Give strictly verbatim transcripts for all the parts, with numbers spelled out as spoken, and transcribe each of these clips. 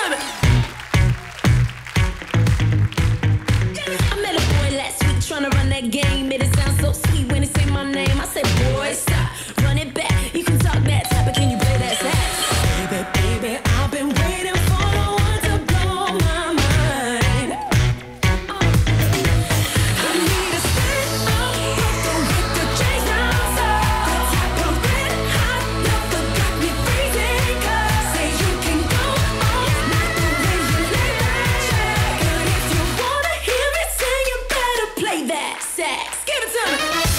to me. I met a boy last week trying to run that game. Made it sound so sweet when he say my name. I said, boy, stop, run it back. You can talk that type, but can you play that sax? Baby, baby, I've been waiting for the one to blow my mind. Oh. I need a stand up, don't hit the chase outside. The type of red hot love that got me freezing. Cause say you can go all night the way you lay that track. But if you wanna hear me sing, you better play that sax. Give it to me.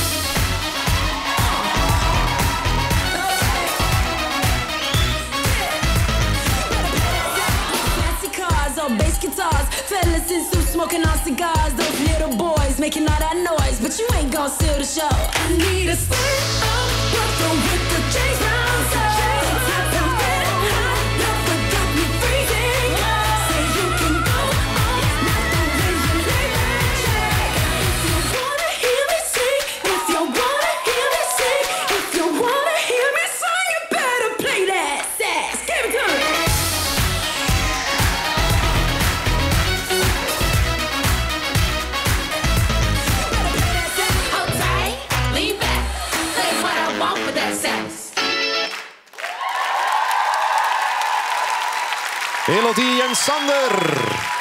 Bass guitars, fellas in suits smoking on cigars. Those little boys making all that noise, but you ain't gon' steal the show. I need a stand up, brother with the James Brown sound. The type of red hot love that got me freezing. Say you can go all night the way you lay that track. If you wanna hear me sing, if you wanna hear me sing, if you wanna hear me sing, you better play that sax. Give it to me. Elodie en Sander.